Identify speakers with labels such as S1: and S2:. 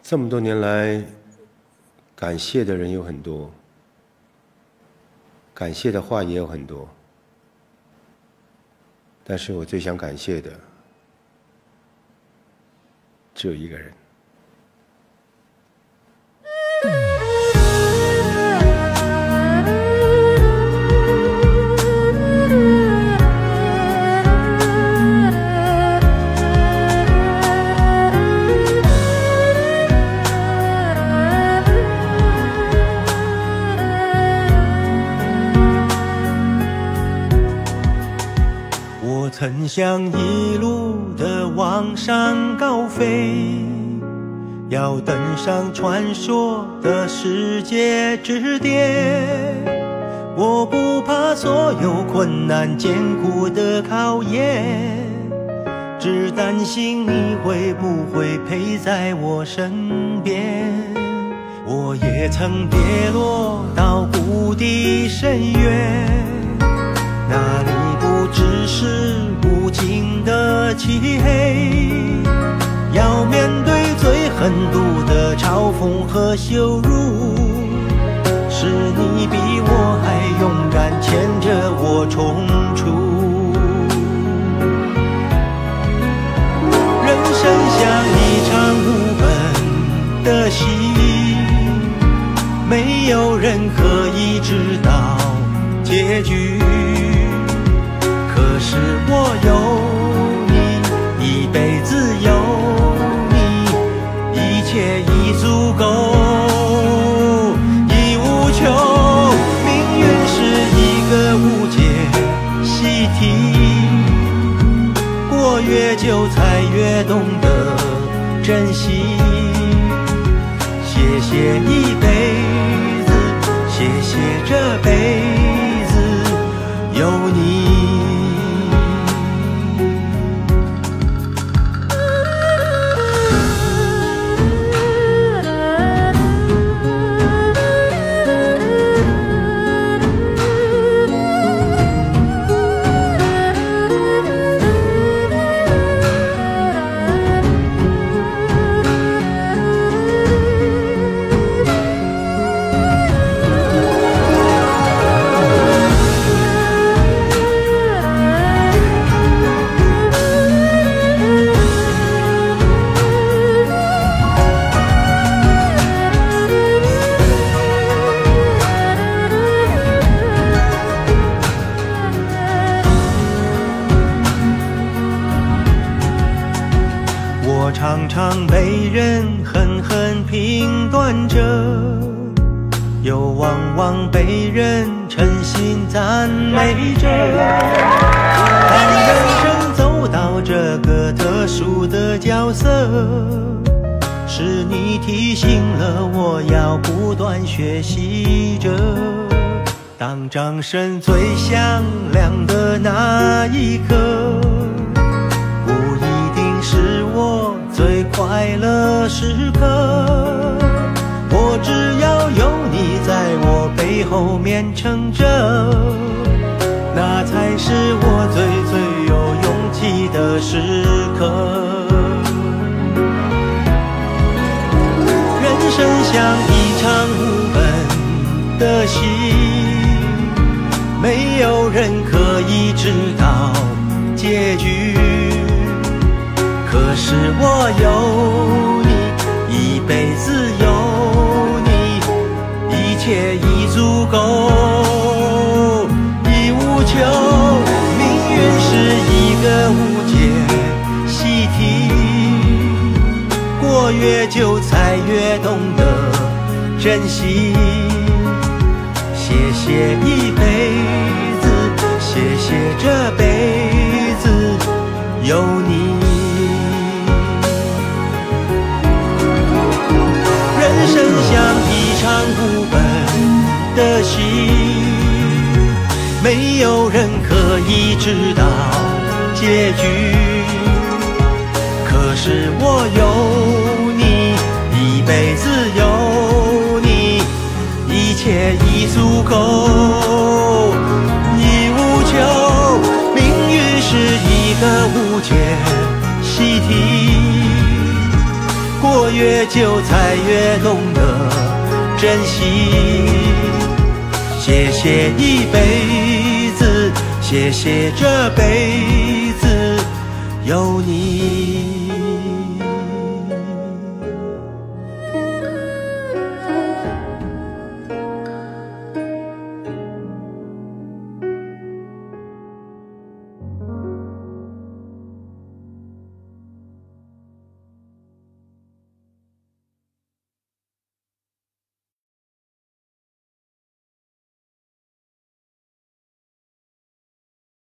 S1: 这么多年来，感谢的人有很多，感谢的话也有很多，但是我最想感谢的只有一个人。
S2: 我曾想一路的往上高飞，要登上传说的世界之巅。我不怕所有困难艰苦的考验，只担心你会不会陪在我身边。我也曾跌落到谷底深渊，那里不只是无尽的漆黑，要面对最狠毒的嘲讽和羞辱，是你比我还勇敢，牵着我冲出。人生像一场无本的戏，没有人可以知道结局，可是我有你，一辈子有你，一切已足够，已无穷。命运是一个无解习题，过越久才越懂得珍惜。谢谢一辈子，谢谢这辈子有你。我常常被人狠狠评断着，又往往被人诚心赞美着。当人生走到这个特殊的角色，是你提醒了我要不断学习着。当掌声最响亮的那一刻，不一定是我最快乐时刻，我只要有你在我背后面撑着，那才是我最有勇气的时刻。人生像一场无本的戏，没有人可以知道结局，可是我有你，一辈子有你，一切已足够，已无穷。命运是一个无解习题，过越久才越懂得珍惜。谢谢一辈子，谢谢这辈子有你。人生像一场无本的戏，没有人可以知道结局，可是我有你，一辈子有你，一切已足够，已无穷。命运是一个无解习题，过过越久，才越懂得珍惜。谢谢一辈子，谢谢这辈子有你。